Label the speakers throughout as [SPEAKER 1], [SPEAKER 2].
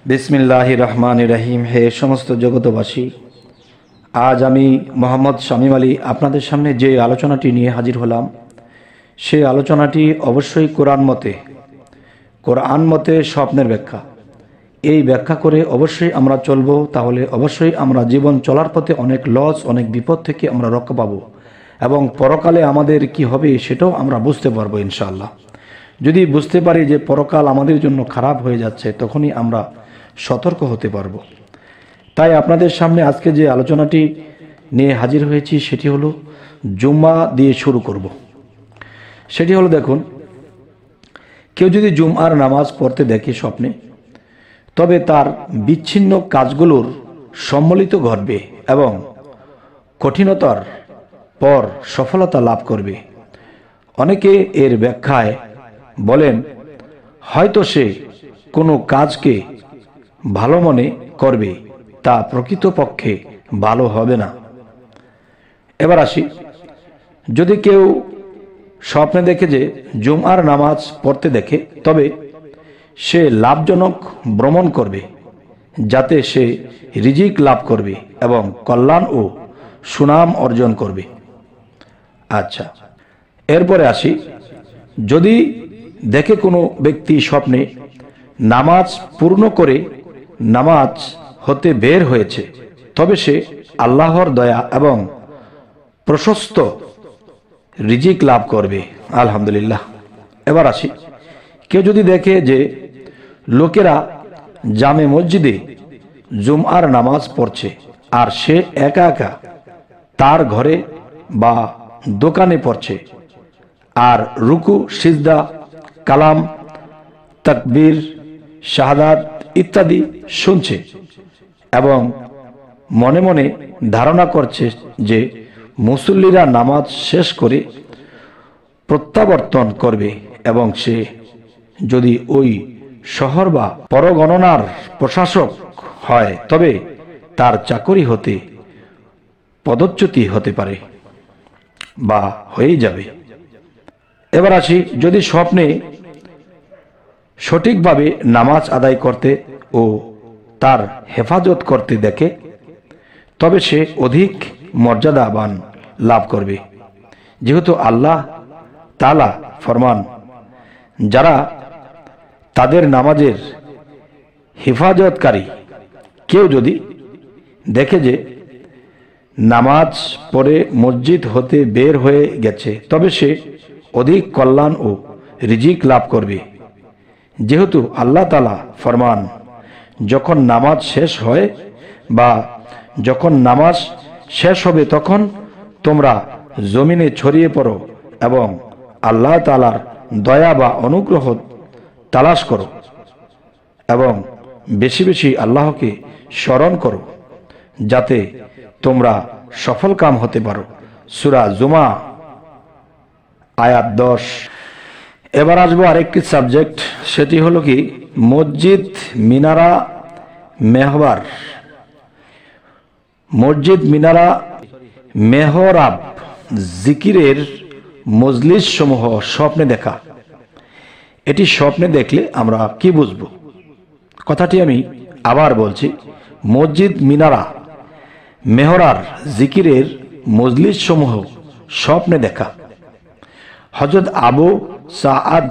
[SPEAKER 1] বিসমিল্লাহির রহমানির রহিম। হে সমস্ত জগতবাসী, আজ আমি মোহাম্মদ শামীম আলী আপনাদের সামনে যে আলোচনাটি নিয়ে হাজির হলাম, সেই আলোচনাটি অবশ্যই কোরআন মতে স্বপ্নের ব্যাখ্যা। এই ব্যাখ্যা করে অবশ্যই আমরা চলব, তাহলে অবশ্যই আমরা জীবন চলার পথে অনেক লস, অনেক বিপদ থেকে আমরা রক্ষা পাবো এবং পরকালে আমাদের কি হবে সেটাও আমরা বুঝতে পারবো ইনশাআল্লাহ। যদি বুঝতে পারি যে পরকাল আমাদের জন্য খারাপ হয়ে যাচ্ছে, তখনই আমরা সতর্ক হতে পারবো। তাই আপনাদের সামনে আজকে যে আলোচনাটি নিয়ে হাজির হয়েছি সেটি হলো জুম্মা দিয়ে শুরু করব। সেটি হলো, দেখুন, কেউ যদি জুমআর নামাজ পড়তে দেখে স্বপ্নে, তবে তার বিচ্ছিন্ন কাজগুলোর সম্মিলিত ঘটবে এবং কঠিনতার পর সফলতা লাভ করবে। অনেকে এর ব্যাখ্যায় বলেন, হয়তো সে কোনো কাজকে ভালো মনে করবে, তা প্রকৃতপক্ষে ভালো হবে না। এবার আসি, যদি কেউ স্বপ্নে দেখে যে জুমআর নামাজ পড়তে দেখে, তবে সে লাভজনক ভ্রমণ করবে, যাতে সে রিজিক লাভ করবে এবং কল্যাণ ও সুনাম অর্জন করবে। আচ্ছা, এরপরে আসি, যদি দেখে কোনো ব্যক্তি স্বপ্নে নামাজ পূর্ণ করে নামাজ হতে বের হয়েছে, তবে সে আল্লাহর দয়া এবং প্রশস্ত রিজিক লাভ করবে। আলহামদুলিল্লাহ। এবার আসি, কেউ যদি দেখে যে লোকেরা জামে মসজিদে জুমআর নামাজ পড়ছে আর সে একা একা তার ঘরে বা দোকানে পড়ছে আর রুকু, সিজদা, কালাম, তাকবীর, শাহাদাত ইত্যাদি শুনছে এবং মনে মনে ধারণা করছে যে মুসল্লিরা নামাজ শেষ করে প্রত্যাবর্তন করবে এবং সে যদি ওই শহর বা পরগণনার প্রশাসক হয়, তবে তার চাকরি হতে পদচ্যুতি হতে পারে বা হয়েই যাবে। এবার আসি, যদি স্বপ্নে সঠিকভাবে নামাজ আদায় করতে ও তার হেফাজত করতে দেখে, তবে সে অধিক মর্যাদাবান লাভ করবে, যেহেতু আল্লাহ তাআলা ফরমান, যারা তাদের নামাজের হেফাজতকারী। কেউ যদি দেখে যে নামাজ পড়ে মসজিদ হতে বের হয়ে গেছে, তবে সে অধিক কল্যাণ ও রিজিক লাভ করবে, যেহেতু আল্লাহ তাআলা ফরমান, যখন নামাজ শেষ হয় বা যখন নামাজ শেষ হবে তখন তোমরা জমিনে ছড়িয়ে পড়ো এবং আল্লাহ তাআলার দয়া বা অনুগ্রহ তালাশ করো এবং বেশি বেশি আল্লাহকে স্মরণ করো, যাতে তোমরা সফল কাম হতে পারো। সূরা জুমা আয়াত 10। এবার আসবো আরেকটি সাবজেক্ট, সেটি হলো কি মসজিদ, মিনারা, মেহবার। মসজিদ, মিনারা, মেহরাব, জিকিরের মজলিস সমূহ স্বপ্নে দেখা। এটি স্বপ্নে দেখলে আমরা কি বুঝব? কথাটি আমি আবার বলছি, মসজিদ, মিনারা, মেহরার, জিকিরের মজলিস সমূহ স্বপ্নে দেখা। হযরত আবু সাআদ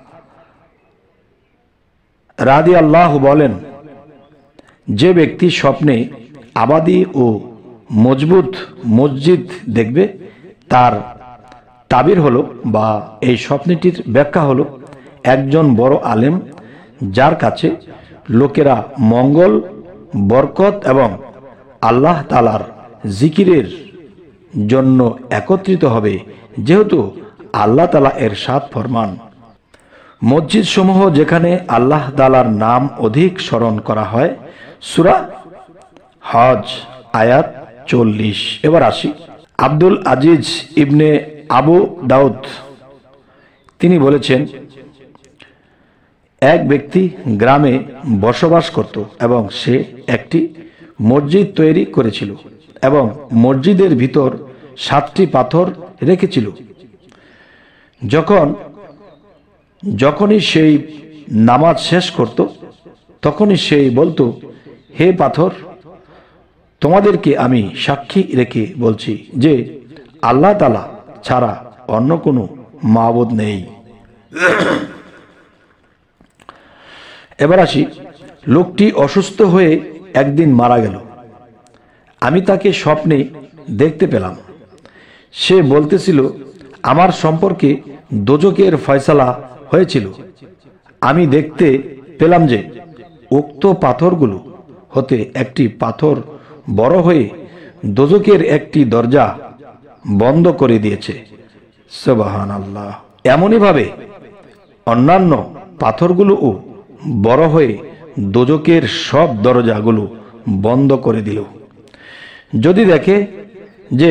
[SPEAKER 1] রাদিয়াল্লাহু বলেন, যে ব্যক্তি স্বপ্নে আবাদি ও মজবুত মসজিদ দেখবে, তার তাবির হলো বা এই স্বপ্নটির ব্যাখ্যা হলো, একজন বড় আলেম যার কাছে লোকেরা মঙ্গল, বরকত এবং আল্লাহ তাআলার জিকিরের জন্য একত্রিত হবে, যেহেতু আল্লাহ তাআলা ইরশাদ ফরমান, মসজিদ সমূহ যেখানে আল্লাহ তাআলার নাম অধিক স্মরণ করা হয়। সূরা হজ আয়াত 40। এবার আসি, আব্দুল আজিজ ইবনে আবু দাউদ তিনি বলেছেন, এক ব্যক্তি গ্রামে বসবাস করত এবং সে একটি মসজিদ তৈরি করেছিল এবং মসজিদের ভিতর 7টি পাথর রেখেছিল। যখনই সেই নামাজ শেষ করত, তখনই সে বলতো, হে পাথর, তোমাদেরকে আমি সাক্ষী রেখে বলছি যে আল্লাহ তাআলা ছাড়া অন্য কোনো মাবুদ নেই। এবার আসি, লোকটি অসুস্থ হয়ে একদিন মারা গেল। আমি তাকে স্বপ্নে দেখতে পেলাম। সে বলতেছিল, আমার সম্পর্কে দোজখের ফয়সালা হয়েছিল। আমি দেখতে পেলাম যে উক্ত পাথরগুলো হতে একটি পাথর বড় হয়ে দোজখের একটি দরজা বন্ধ করে দিয়েছে। সুবহানাল্লাহ। এমনইভাবে অন্যান্য পাথরগুলোও বড় হয়ে দোজখের সব দরজাগুলো বন্ধ করে দিল। যদি দেখে যে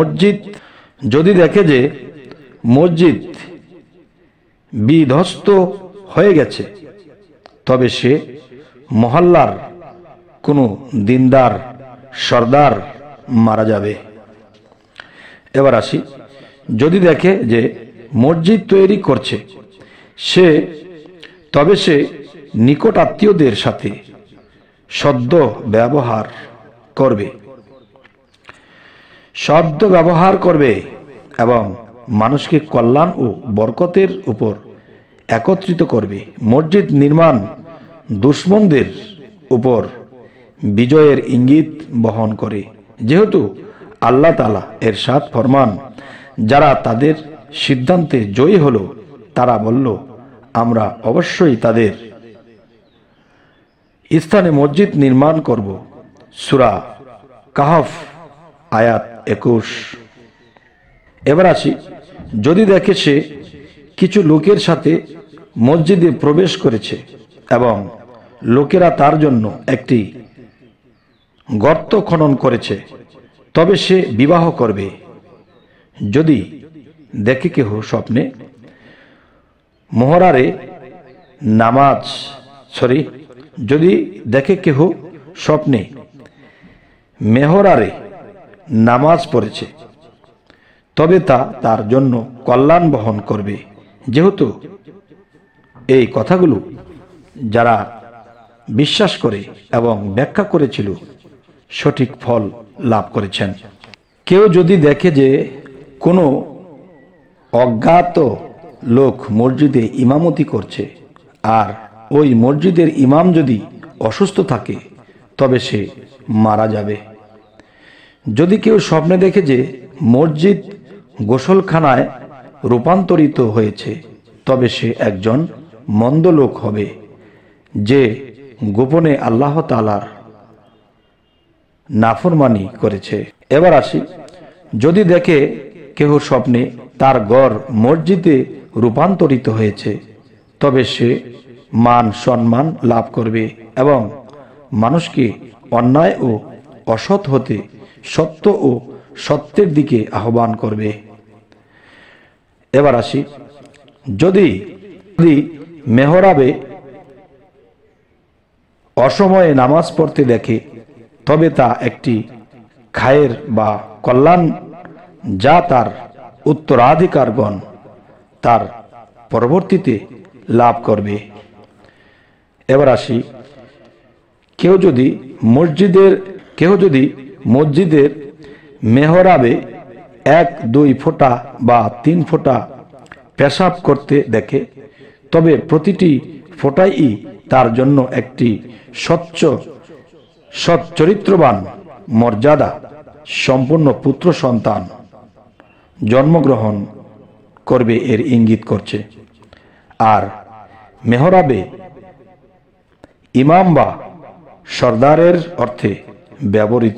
[SPEAKER 1] মসজিদ বিধ্বস্ত হয়ে গেছে, তবে সে মহল্লার কোনো দিনদার সর্দার মারা যাবে। এবার আসি, যদি দেখে যে মসজিদ তৈরি করছে তবে সে নিকট আত্মীয়দের সাথে সদ্য ব্যবহার করবে এবং মানুষকে কল্যাণ ও বরকতের উপর একত্রিত করবে। মসজিদ নির্মাণ দুশমনদের উপর বিজয়ের ইঙ্গিত বহন করে, যেহেতু আল্লাহ তাআলা ইরশাদ ফরমান, যারা তাদের সিদ্ধান্তে জয়ী হলো তারা বলল, আমরা অবশ্যই তাদের স্থানে মসজিদ নির্মাণ করব। সূরা কাহফ আয়াত 21। এবার আসি, যদি দেখে সে কিছু লোকের সাথে মসজিদে প্রবেশ করেছে এবং লোকেরা তার জন্য একটি গর্ত খনন করেছে, তবে সে বিবাহ করবে। যদি দেখে কেহ স্বপ্নে মেহরারে নামাজ পড়েছে, তবে তা তার জন্য কল্যাণ বহন করবে, যেহেতু এই কথাগুলো যারা বিশ্বাস করে এবং ব্যাখ্যা করেছিল সঠিক ফল লাভ করেছেন। কেউ যদি দেখে যে কোনো অজ্ঞাত লোক মসজিদে ইমামতি করছে আর ওই মসজিদের ইমাম যদি অসুস্থ থাকে, তবে সে মারা যাবে। যদি কেউ স্বপ্নে দেখে যে মসজিদ গোসলখানায় রূপান্তরিত হয়েছে, তবে সে একজন মন্দ লোক হবে যে গোপনে আল্লাহ তাআলার নাফরমানি করেছে। এবার আসি, যদি দেখে কেহ স্বপ্নে তার ঘর মসজিদে রূপান্তরিত হয়েছে, তবে সে মান সম্মান লাভ করবে এবং মানুষকে অন্যায় ও অসৎ হতে সত্য ও সত্যের দিকে আহ্বান করবে। এবার আসি, যদি মেহরাবে অসময়ে নামাজ পড়তে দেখে, তবে তা একটি খায়ের বা কল্যাণ যা তার উত্তরাধিকারগণ তার পরবর্তীতে লাভ করবে। এবার আসি, কেউ যদি মসজিদের মেহরাবে 1-2 ফোঁটা বা 3 ফোঁটা পেশাব করতে দেখে, তবে প্রতিটি ফোঁটাই তার জন্য একটি সচ্চরিত্রবান মর্যাদা সম্পন্ন পুত্র সন্তান জন্মগ্রহণ করবে এর ইঙ্গিত করছে। আর মেহরাবে ইমাম বা সর্দারের অর্থে ব্যবহৃত।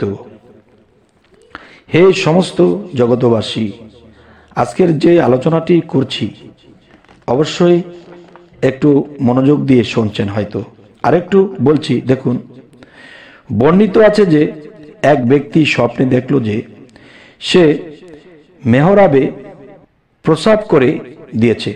[SPEAKER 1] হে সমস্ত জগতবাসী, আজকের যে আলোচনাটি করছি অবশ্যই একটু মনোযোগ দিয়ে শুনছেন হয়তো। আরেকটু বলছি, দেখুন, বর্ণিত আছে যে এক ব্যক্তি স্বপ্নে দেখল যে সে মেহরাবে প্রসাব করে দিয়েছে।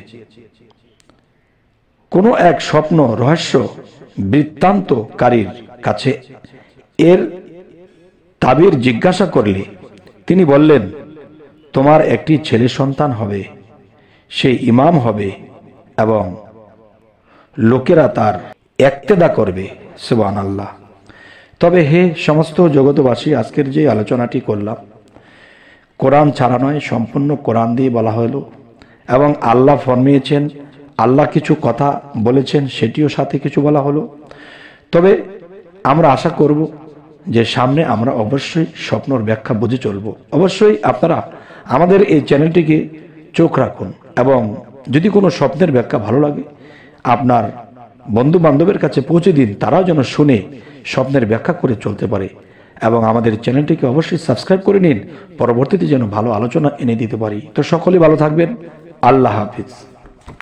[SPEAKER 1] কোনো এক স্বপ্ন রহস্য বৃত্তান্তকারীর কাছে এর তাবির জিজ্ঞাসা করলে তিনি বললেন, তোমার একটি ছেলে সন্তান হবে, সে ইমাম হবে এবং লোকেরা তার ইক্তেদা করবে। সুবহানাল্লাহ। তবে হে সমস্ত জগতবাসী, আজকের যে আলোচনাটি করলাম কোরআন ছাড়া নয়, সম্পূর্ণ কোরআন দিয়ে বলা হলো এবং আল্লাহ ফরমিয়েছেন, আল্লাহ কিছু কথা বলেছেন সেটিও সাথে কিছু বলা হলো। তবে আমরা আশা করব যে সামনে আমরা অবশ্যই স্বপ্নর ব্যাখ্যা বুঝে চলব। অবশ্যই আপনারা আমাদের এই চ্যানেলটিকে চোখ রাখুন এবং যদি কোনো স্বপ্নের ব্যাখ্যা ভালো লাগে আপনার বন্ধু বান্ধবের কাছে পৌঁছে দিন, তারাও যেন শুনে স্বপ্নের ব্যাখ্যা করে চলতে পারে। এবং আমাদের চ্যানেলটিকে অবশ্যই সাবস্ক্রাইব করে নিন, পরবর্তীতে যেন ভালো আলোচনা এনে দিতে পারি। তো সকলেই ভালো থাকবেন। আল্লাহ হাফিজ।